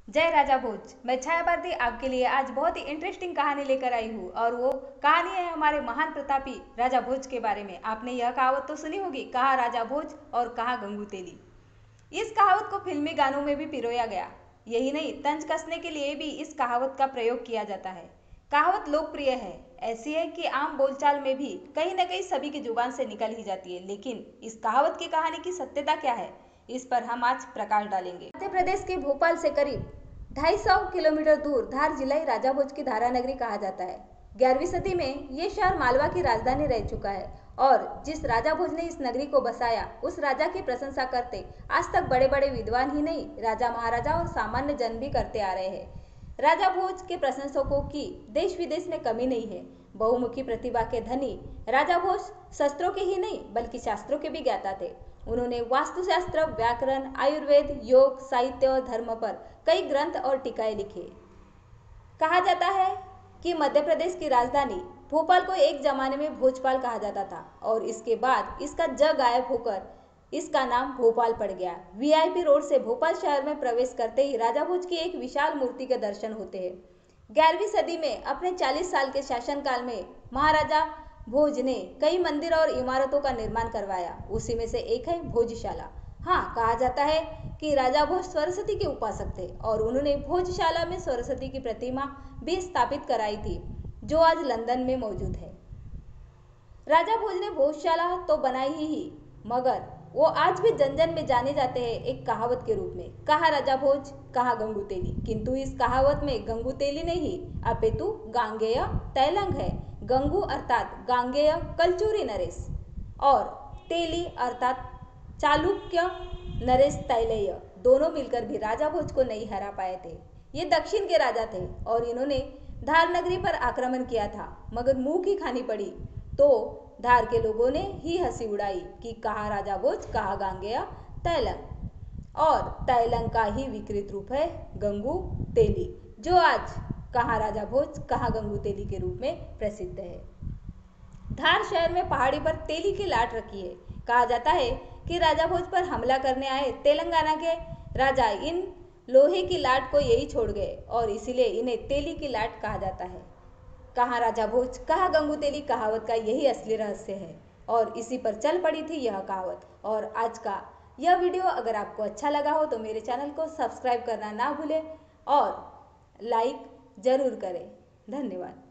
जय राजा भोज। मैं छाया भारती आपके लिए आज बहुत ही इंटरेस्टिंग कहानी लेकर आई हूँ और वो कहानी है हमारे महान प्रतापी राजा भोज के बारे में। आपने यह कहावत तो सुनी होगी, कहा राजा भोज और कहा गंगू तेली। इस कहावत को फिल्मी गानों में भी पिरोया गया। यही नहीं, तंज कसने के लिए भी इस कहावत का प्रयोग किया जाता है। कहावत लोकप्रिय है, ऐसी है कि आम बोलचाल में भी कहीं न कहीं सभी की जुबान से निकल ही जाती है। लेकिन इस कहावत की कहानी की सत्यता क्या है, इस पर हम आज प्रकाश डालेंगे। मध्य प्रदेश के भोपाल से करीब 250 किलोमीटर दूर धार जिला ही राजा भोज की धारा नगरी कहा जाता है। 11वीं सदी में ये शहर मालवा की राजधानी रह चुका है और जिस राजा भोज ने इस नगरी को बसाया, उस राजा की प्रशंसा करते आज तक बड़े बड़े विद्वान ही नहीं, राजा महाराजा और सामान्य जन भी करते आ रहे हैं। राजा भोज के प्रशंसकों की देश विदेश में कमी नहीं है। बहुमुखी प्रतिभा के धनी राजा भोज शस्त्रों के ही नहीं बल्कि शास्त्रों के भी ज्ञाता थे। उन्होंने वास्तुशास्त्र, व्याकरण, आयुर्वेद, योग, साहित्य और धर्म पर कई ग्रंथ और टीकाएं लिखे। कहा जाता है कि मध्य प्रदेश की राजधानी भोपाल को एक जमाने में भोजपाल कहा जाता था और इसके बाद इसका ज गायब होकर इसका नाम भोपाल पड़ गया। वीआईपी रोड से भोपाल शहर में प्रवेश करते ही राजा भोज की एक विशाल मूर्ति के दर्शन होते हैं। 11वीं सदी में अपने 40 साल के शासनकाल में महाराजा भोज ने कई मंदिर और इमारतों का निर्माण करवाया। उसी में से एक है भोजशाला। हाँ, कहा जाता है कि राजा भोज सरस्वती के उपासक थे और उन्होंने भोजशाला में सरस्वती की प्रतिमा भी स्थापित कराई थी, जो आज लंदन में मौजूद है। राजा भोज ने भोजशाला तो बनाई ही मगर वो आज भी जन जन में जाने जाते हैं एक कहावत के रूप में, कहा राजा भोज कहा गंगू तेली। किंतु इस कहावत में गंगू तेली नहीं अपितु गांगेय तैलंग है। गंगू अर्थात गांगेय कलचूरी नरेश और तेली अर्थात चालुक्य नरेश तैलेय, दोनों मिलकर भी राजा भोज को नहीं हरा पाए थे। ये दक्षिण के राजा थे और इन्होंने धार नगरी पर आक्रमण किया था, मगर मुंह की खानी पड़ी तो धार के लोगों ने ही हंसी उड़ाई कि कहा राजा भोज कहा गांगेय तैलंग, और तैलंग का ही विकृत रूप है गंगू तेली, जो आज कहा राजा भोज कहा गंगू तेली के रूप में प्रसिद्ध है। धार शहर में पहाड़ी पर तेली की लाट रखी है। कहा जाता है कि राजा भोज पर हमला करने आए तेलंगाना के राजा इन लोहे की लाट को यही छोड़ गए और इसीलिए इन्हें तेली की लाट कहा जाता है। कहा राजा भोज कहा गंगू तेली कहावत का यही असली रहस्य है और इसी पर चल पड़ी थी यह कहावत। और आज का यह वीडियो अगर आपको अच्छा लगा हो तो मेरे चैनल को सब्सक्राइब करना ना भूलें और लाइक जरूर करें। धन्यवाद।